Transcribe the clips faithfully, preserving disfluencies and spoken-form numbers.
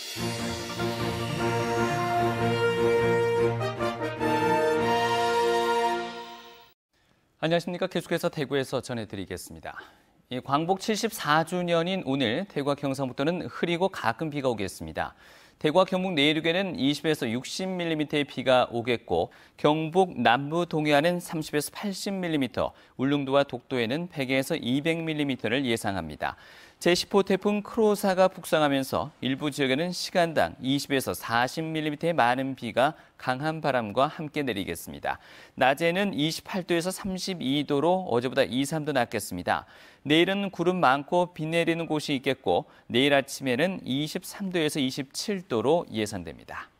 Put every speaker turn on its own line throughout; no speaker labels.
안녕하십니까. 계속해서 대구에서 전해드리겠습니다. 이 광복 칠십사 주년인 오늘 대구와 경상북도는 흐리고 가끔 비가 오겠습니다. 대구와 경북 내륙에는 이십에서 육십 밀리미터의 비가 오겠고 경북 남부 동해안은 삼십에서 팔십 밀리미터, 울릉도와 독도에는 백에서 이백 밀리미터를 예상합니다. 제십 호 태풍 크로사가 북상하면서 일부 지역에는 시간당 이십에서 사십 밀리미터의 많은 비가 강한 바람과 함께 내리겠습니다. 낮에는 이십팔 도에서 삼십이 도로 어제보다 이, 삼 도 낮겠습니다. 내일은 구름 많고 비 내리는 곳이 있겠고 내일 아침에는 이십삼 도에서 이십칠 도로 예상됩니다.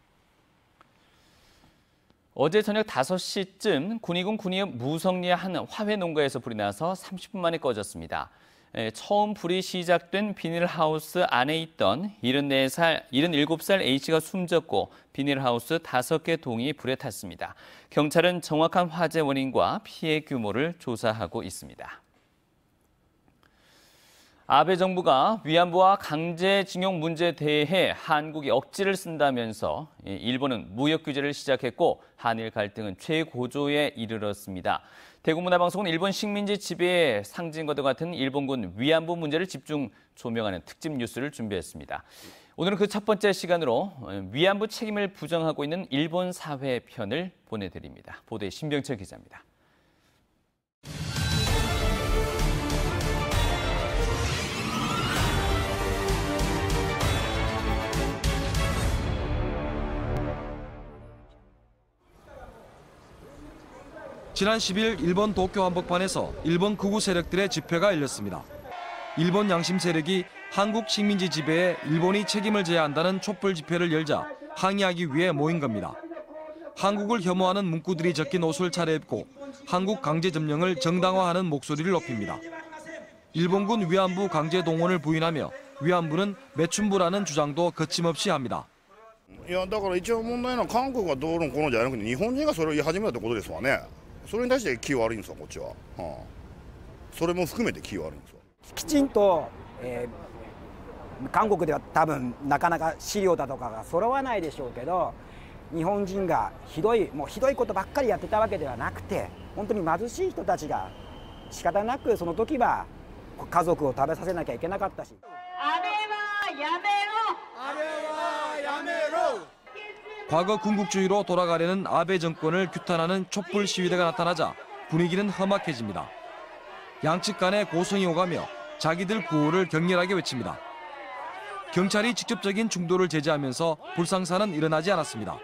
어제 저녁 다섯 시쯤 군위군 군위읍 무성리의 한 화훼 농가에서 불이 나서 삼십 분 만에 꺼졌습니다. 처음 불이 시작된 비닐하우스 안에 있던 일흔네 살, 일흔일곱 살 A씨가 숨졌고 비닐하우스 다섯 개 동이 불에 탔습니다. 경찰은 정확한 화재 원인과 피해 규모를 조사하고 있습니다. 아베 정부가 위안부와 강제징용 문제에 대해 한국이 억지를 쓴다면서 일본은 무역 규제를 시작했고 한일 갈등은 최고조에 이르렀습니다. 대구문화방송은 일본 식민지 지배의 상징과도 같은 일본군 위안부 문제를 집중 조명하는 특집 뉴스를 준비했습니다. 오늘은 그 첫 번째 시간으로 위안부 책임을 부정하고 있는 일본 사회 편을 보내드립니다. 보도에 신병철 기자입니다.
지난 십일 일본 도쿄 한복판에서 일본 극우 세력들의 집회가 열렸습니다. 일본 양심 세력이 한국 식민지 지배에 일본이 책임을 져야 한다는 촛불 집회를 열자 항의하기 위해 모인 겁니다. 한국을 혐오하는 문구들이 적힌 옷을 차려입고 한국 강제 점령을 정당화하는 목소리를 높입니다. 일본군 위안부 강제 동원을 부인하며 위안부는 매춘부라는 주장도 거침없이 합니다.
いやだから一応問題なのは韓国がどうのこうのじゃなくて日本人がそれを言い始めたってことですわね。それに対して気悪いんですわこっちは。はあ、それも含めて気悪いんですわ。
きちんと、えー、韓国では多分なかなか資料だとかが揃わないでしょうけど、日本人がひどいもうひどいことばっかりやってたわけではなくて、本当に貧しい人たちが仕方なくその時は家族を食べさせなきゃいけなかったし。
安倍はやめろ。安倍はやめろ。
과거 군국주의로 돌아가려는 아베 정권을 규탄하는 촛불 시위대가 나타나자 분위기는 험악해집니다. 양측 간에 고성이 오가며 자기들 구호를 격렬하게 외칩니다. 경찰이 직접적인 충돌을 제재하면서 불상사는 일어나지 않았습니다.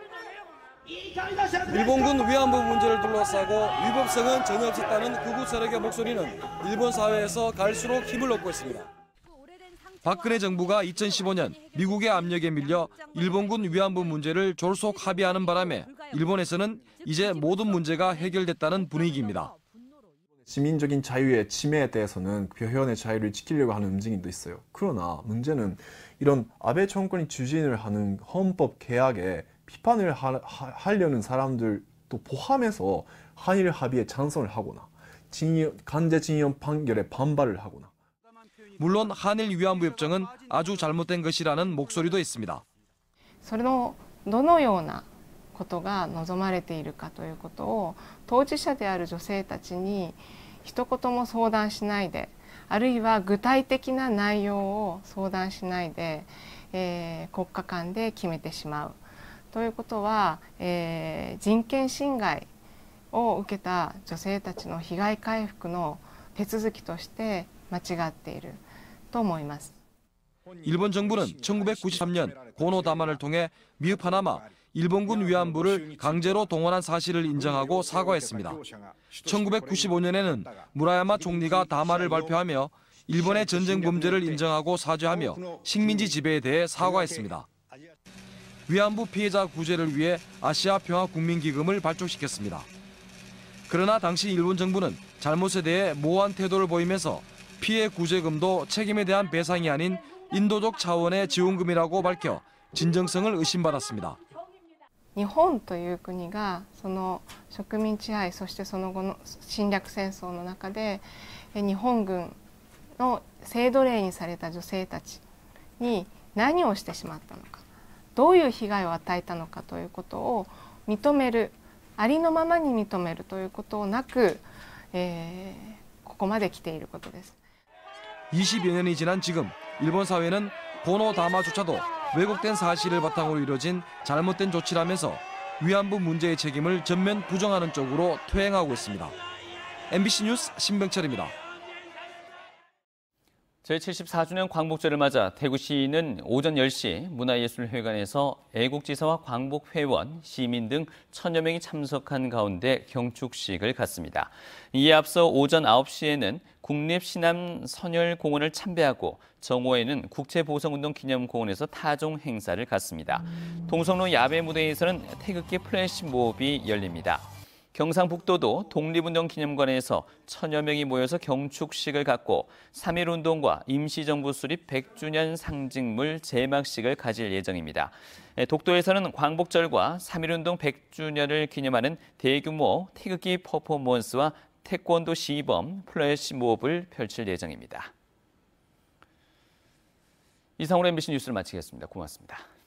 일본군 위안부 문제를 둘러싸고 위법성은 전혀 없었다는 극우 세력의 목소리는 일본 사회에서 갈수록 힘을 얻고 있습니다. 박근혜 정부가 이천십오 년 미국의 압력에 밀려 일본군 위안부 문제를 졸속 합의하는 바람에 일본에서는 이제 모든 문제가 해결됐다는 분위기입니다.
시민적인 자유의 침해에 대해서는 표현의 자유를 지키려고 하는 움직임도 있어요. 그러나 문제는 이런 아베 정권이 추진을 하는 헌법 개혁에 비판을 하, 하, 하려는 사람들도 포함해서 한일 합의에 찬성을 하거나 징역, 강제징용 판결에 반발을 하거나
물론 한일 위안부 협정은 아주 잘못된 것이라는 목소리도 있습니다.
それのどのようなことが望まれているかということを当事者である女性たちに一言も相談しないで、あるいは具体的な内容を相談しないで、えー、国家間で決めてしまうということは、えー、人権侵害を受けた女性たちの被害回復の手続きとして間違っていると思います。
일본 정부는 천구백구십삼 년 고노 담화를 통해 미흡하나마 일본군 위안부를 강제로 동원한 사실을 인정하고 사과했습니다. 천구백구십오 년에는 무라야마 총리가 담화를 발표하며 일본의 전쟁 범죄를 인정하고 사죄하며 식민지 지배에 대해 사과했습니다. 위안부 피해자 구제를 위해 아시아 평화국민기금을 발족시켰습니다. 그러나 당시 일본 정부는 잘못에 대해 모호한 태도를 보이면서 피해 구제금도 책임에 대한 배상이 아닌 인도적 차원의 지원금이라고 밝혀 진정성을 의심받았습니다.
日本という国がその植民地支配、そしてその後の侵略戦争の中で日本軍の性奴隷にされた女性たちに何をしてしまったのか、 どういう被害を与えたのかということを認める、ありのままに認めるということをなく、えー、ここまで来ていることです。
이십여 년이 지난 지금 일본 사회는 고노 다마조차도 왜곡된 사실을 바탕으로 이뤄진 잘못된 조치라면서 위안부 문제의 책임을 전면 부정하는 쪽으로 퇴행하고 있습니다. 엠비씨 뉴스 신병철입니다.
제칠십사 주년 광복절을 맞아 대구시는 오전 열 시 문화예술회관에서 애국지사와 광복회원, 시민 등 천여 명이 참석한 가운데 경축식을 갖습니다. 이에 앞서 오전 아홉 시에는 국립시남선열공원을 참배하고 정오에는 국제보성운동기념공원에서 타종 행사를 갖습니다. 동성로 야외 무대에서는 태극기 플래시몹이 열립니다. 경상북도도 독립운동기념관에서 천여 명이 모여서 경축식을 갖고 삼일운동과 임시정부 수립 백 주년 상징물 제막식을 가질 예정입니다. 독도에서는 광복절과 삼일운동 백 주년을 기념하는 대규모 태극기 퍼포먼스와 태권도 시범 플래시몹을 펼칠 예정입니다. 이상으로 엠비씨 뉴스를 마치겠습니다. 고맙습니다.